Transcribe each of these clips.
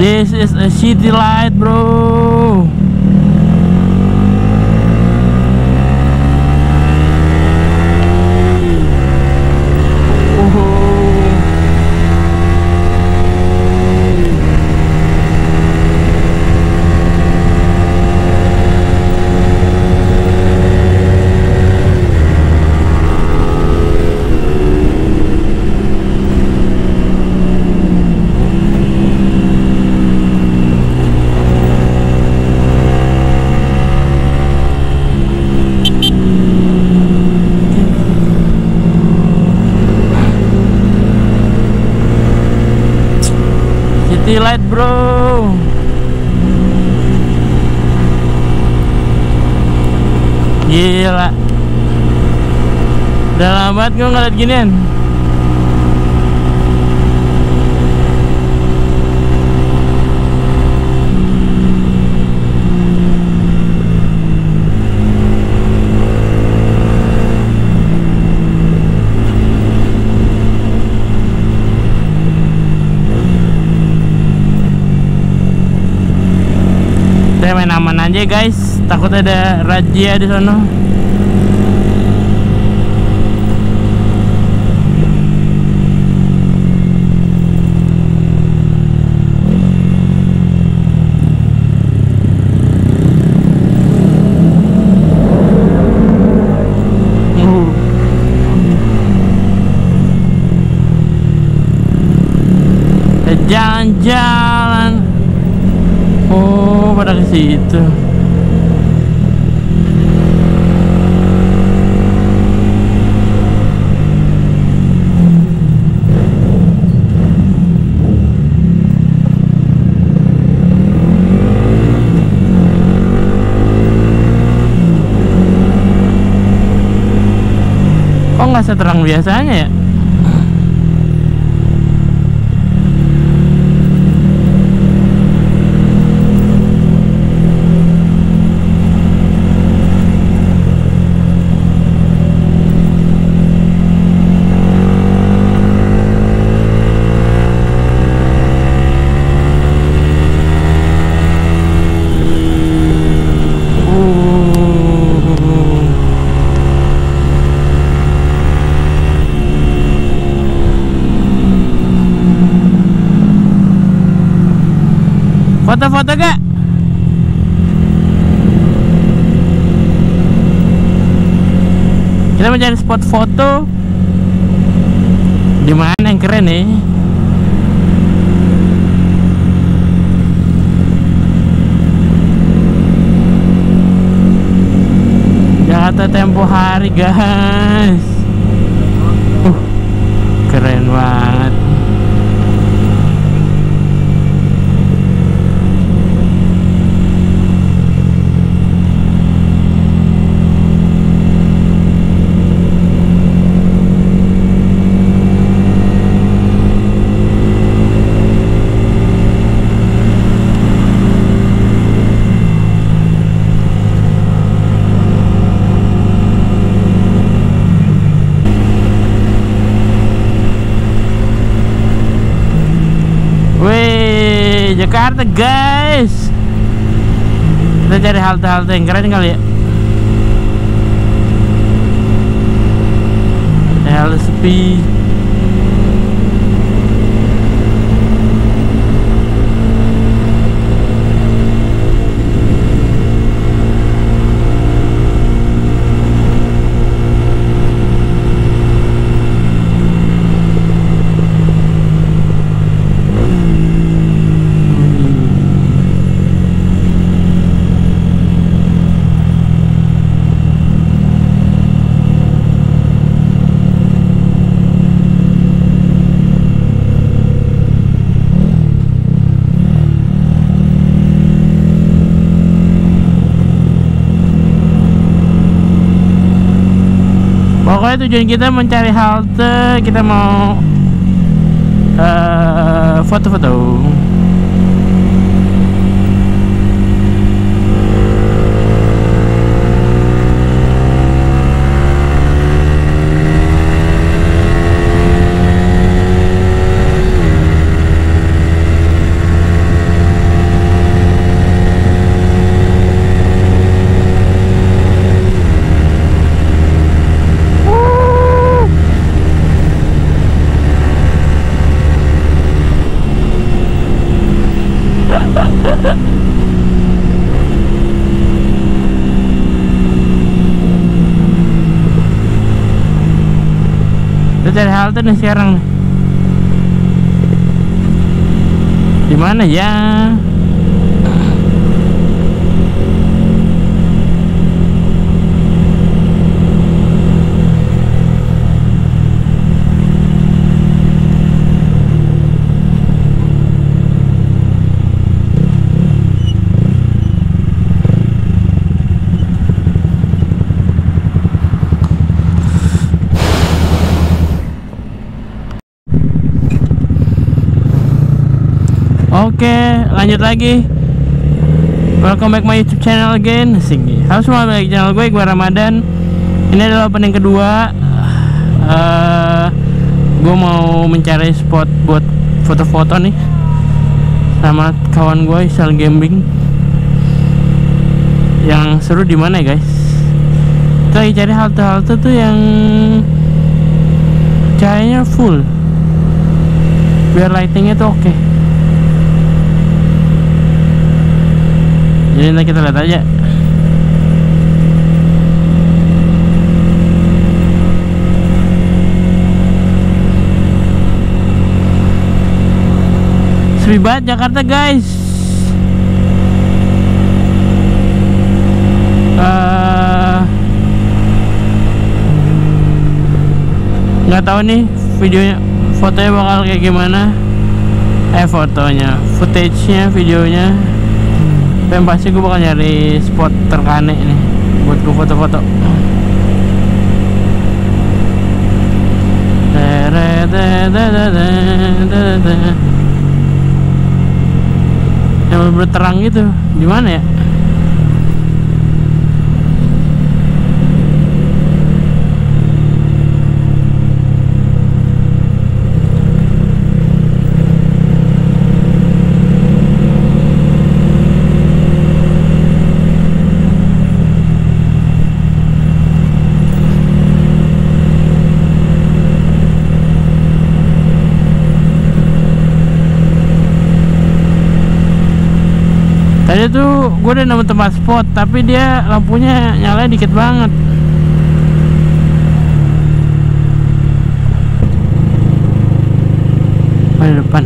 This is a city light, bro. City light, bro. Gila. Udah lama banget gue ngeliat ginian. Saya main aman aja guys, takut ada razia di sana. Jalan-jalan. Oh, pada ke situ. Kok nggak seterang biasanya ya? Foto-foto gak? Kita mencari spot foto. Di mana yang keren nih? Jakarta tempo hari, guys. Keren banget. Jakarta guys, kita cari halte-halte yang keren kali ya. Halte sepi. Pokoknya tujuan kita mencari halte, kita mau foto-foto. Kita cari halte nih sekarang nih. Di mana ya? Oke, lanjut lagi. Welcome back my YouTube channel again. Halo semua, balik channel gue Ramadan. Ini adalah opening kedua. Gue mau mencari spot buat foto-foto nih sama kawan gue Isal Gambing. Yang seru di mana ya guys? Kita lagi cari halte-halte tuh yang cahayanya full, biar lightingnya tuh oke. Jadi nanti kita lihat aja. Sepi banget Jakarta guys. Nggak tahu nih videonya, fotonya bakal kayak gimana. Fotonya, footage-nya, videonya. Yang pasti gue bakal nyari spot terkane nih buat gue foto-foto. Yang bener-bener terang gitu. Di mana ya? Tadi tuh gue udah nemu tempat spot, tapi dia lampunya nyala dikit banget. Di depan.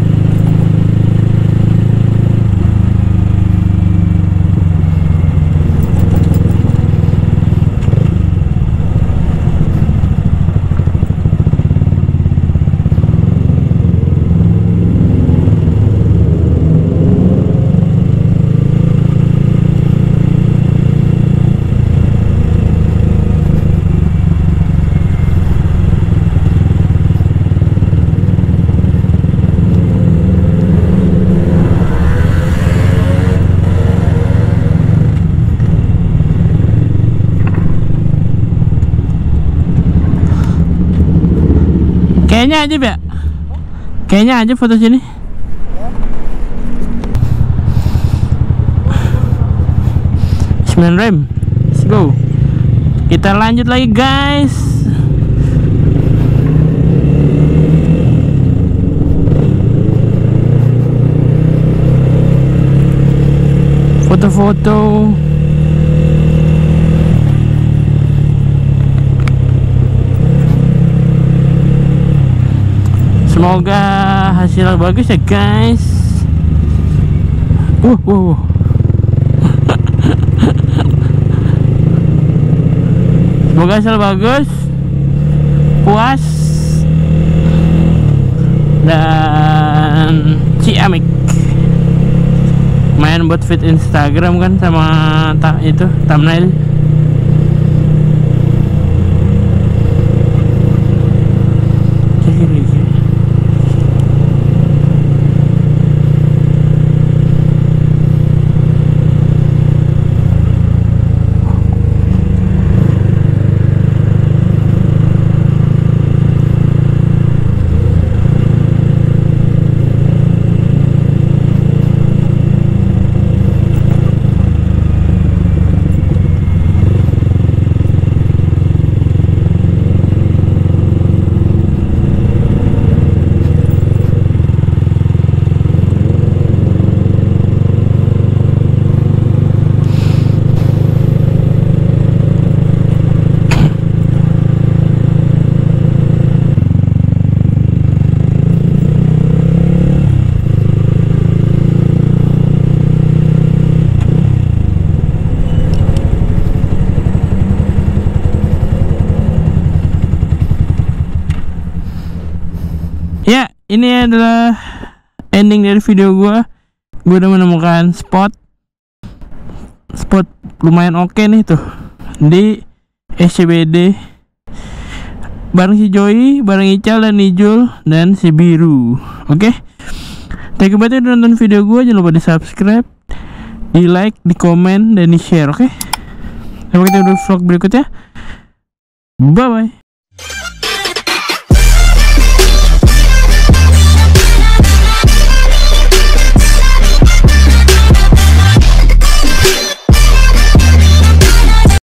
Kayaknya aja ya. Kayaknya aja foto sini. Rem. Let's go. Kita lanjut lagi guys. Foto-foto. Semoga hasil bagus ya guys. Semoga hasil bagus, puas, dan ciamik. Main buat feed Instagram kan sama itu thumbnail. ini adalah ending dari video gue udah menemukan spot lumayan oke nih tuh di SCBD bareng si Joy, bareng Ical dan Nijul dan si Biru. Oke, thank you banget udah nonton video gue. Jangan lupa di subscribe, di like, di komen, dan di share. Oke, sampai ketemu di vlog berikutnya. Bye bye.